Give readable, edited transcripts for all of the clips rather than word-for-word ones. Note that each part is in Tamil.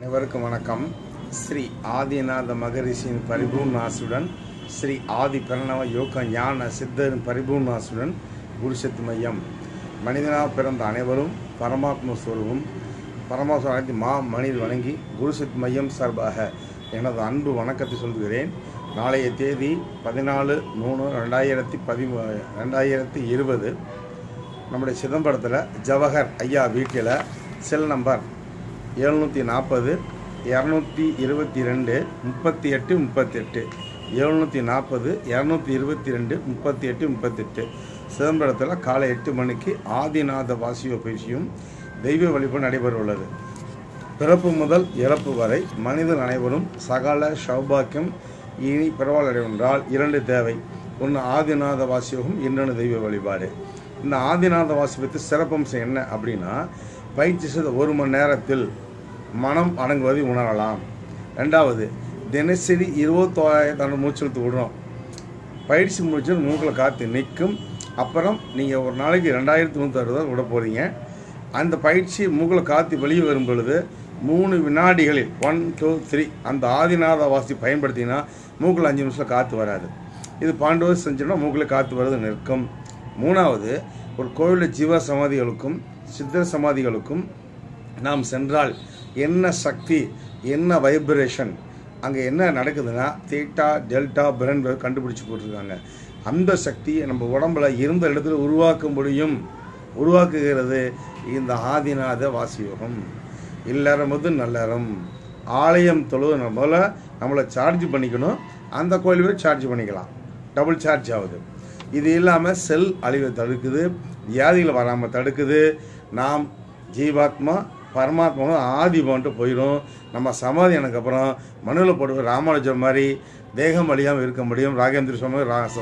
அனைவருக்கும் வணக்கம். ஸ்ரீ ஆதிநாத மகரிஷியின் பரிபூர்ணாசுடன் ஸ்ரீ ஆதி பிரணவ யோக ஞான சித்தரின் பரிபூர்ணாசுடன் குருசக்தி மையம். மனிதனாக பிறந்த அனைவரும் பரமாத்ம ஸ்வரூபம் பரமாத்மா அனைத்து மனிதர் வணங்கி குருசக்தி மையம் சார்பாக எனது அன்பு வணக்கத்தை சொல்கிறேன். நாளைய தேதி 14/3/2020 நம்முடைய சிதம்பரத்தில் ஜவஹர் ஐயா வீட்டில் செல் நம்பர் 740 222 38 38 740 222 38 38 சிதம்பரத்தில் காலை 8 மணிக்கு ஆதிநாத வாசிய பயிற்சியும் தெய்வ வழிபாடு நடைபெற உள்ளது. பிறப்பு முதல் இறப்பு வரை மனிதன் அனைவரும் சகல சௌபாக்கியம் இனி பிறவால் என்றால் 2 தேவை. ஒன்று ஆதிநாத வாசியோகம், இன்னொன்று தெய்வ வழிபாடு. இந்த ஆதிநாத வாசியத்து சிறப்பம்சம் என்ன அப்படின்னா, பயிற்சி செய்த 1 மணி நேரத்தில் மனம் அடங்குவதை உணரலாம். ரெண்டாவது, தினசரி 21,000 மூச்செழுத்து விடுறோம். பயிற்சி முடிச்சு மூக்கில் காற்று நிற்கும். அப்புறம் நீங்கள் ஒரு நாளைக்கு 2,360 விட போகிறீங்க. அந்த பயிற்சி மூக்கில் காற்று வெளியே வரும் பொழுது 3 வினாடிகளில் 1 2 3 அந்த ஆதிநாத வாசி பயன்படுத்தினா மூக்கில் 5 நிமிஷம் காற்று வராது. இது 12 வருஷம் செஞ்சோம்னா மூக்கில் காற்று வருது நிற்கும். மூணாவது, ஒரு கோவிலில் ஜீவ சமாதிகளுக்கும் சித்தர் சமாதிகளுக்கும் நாம் சென்றால் என்ன சக்தி, என்ன வைப்ரேஷன், அங்கே என்ன நடக்குதுன்னா தீட்டா டெல்டா பிரென் கண்டுபிடிச்சி போட்டிருக்காங்க. அந்த சக்தியை நம்ம உடம்புல இருந்த இடத்துல உருவாக்க முடியும். உருவாக்குகிறது இந்த ஆதிநாத வாசியோகம். இல்லறம் வந்து நல்லறம். ஆலயம் தொழுது நம்மளை சார்ஜ் பண்ணிக்கணும். அந்த கோயில் போய் சார்ஜ் பண்ணிக்கலாம். டபுள் சார்ஜ் ஆகுது. இது இல்லாமல் செல் அழிவை தடுக்குது, வியாதிகள் வராமல் தடுக்குது. நாம் ஜீவாத்மா பரமாத்மா ஆதி போன்ட்டு போயிடும். நம்ம சமாதி எனக்கப்புறம் மனுவில் போடுற ராமானுஜர் மாதிரி தேகம் அழியாமல் இருக்க முடியும். ராகவேந்திர சுவாமி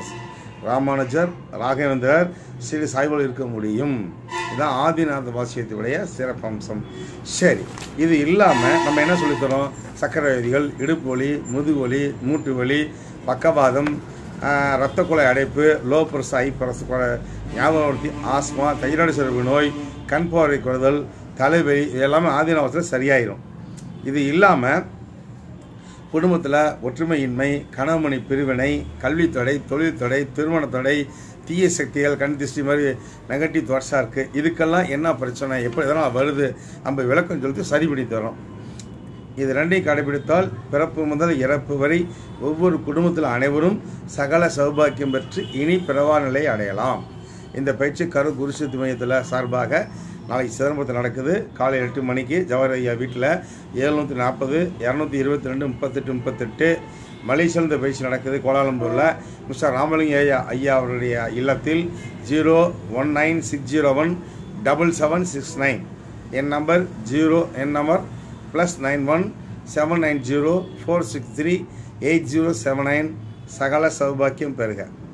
ராமானுஜர் ராகவேந்திரர் ஸ்ரீ சாய்பால் இருக்க முடியும். இதுதான் ஆதிநாத வாசியத்துடைய சிறப்பம்சம். சரி, இது இல்லாமல் நம்ம என்ன சொல்லித்தரோம்? சக்கரை வியாதிகள், இடுப்பு வலி, முதுகு வலி, மூட்டு வலி, பக்கவாதம், இரத்த குழாய் அடைப்பு, லோ பிரஸ், ஹை பிரஸ், ஞாபகப்படுத்தி, ஆஸ்மா, தைராய்டு சுரப்பு நோய், கண் பார்வை குறைதல், தலைவலி, இதெல்லாமே ஆதிநாதத்தில் சரியாயிடும். இது இல்லாமல் குடும்பத்தில் ஒற்றுமையின்மை, கணவமணி பிரிவினை, கல்வி தடை, தொழில் தடை, திருமண தடை, தீய சக்திகள், கண் திருஷ்டி மாதிரி நெகட்டிவ் தாட்ஸாக இருக்குது. இதுக்கெல்லாம் என்ன பிரச்சனை, எப்படி இதெல்லாம் வருது, நம்ம விளக்கம் சொல்லிட்டு சரி பண்ணி தரோம். இது 2ஐயும் கடைபிடித்தால் பிறப்பு முதல் இறப்பு வரை ஒவ்வொரு குடும்பத்தில் அனைவரும் சகல சௌபாக்கியம் பெற்று இனி பிறவா நிலையை அடையலாம். இந்த பயிற்சி குருசக்தி மையத்தில் சார்பாக நாளைக்கு சிதம்பரத்தில் நடக்குது. காலை 8 மணிக்கு ஜவஹர் ஐயா வீட்டில் 740 222 38 38 மலேசியாவில் இந்த பயிற்சி நடக்குது. கோலாலம்பூரில் மிஸ்டர் ராமலிங்க ஐயா அவருடைய இல்லத்தில் 01960 7769 என் நம்பர் +91 790 463 8079. சகல சௌபாக்கியம் பெறுக.